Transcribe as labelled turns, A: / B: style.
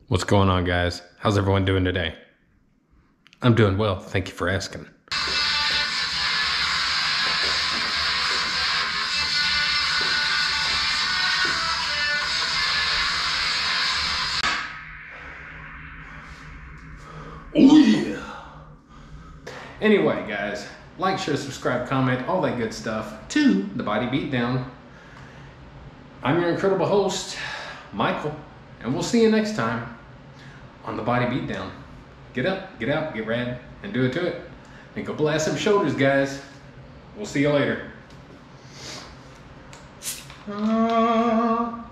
A: What's going on, guys? How's everyone doing today? I'm doing well. Thank you for asking. Oh, yeah. Anyway, guys, like, share, subscribe, comment, all that good stuff to The Body Beatdown. I'm your incredible host, Michael, and we'll see you next time on The Body Beatdown. Get up, get out, get rad, and do it to it. And go blast some shoulders, guys. We'll see you later.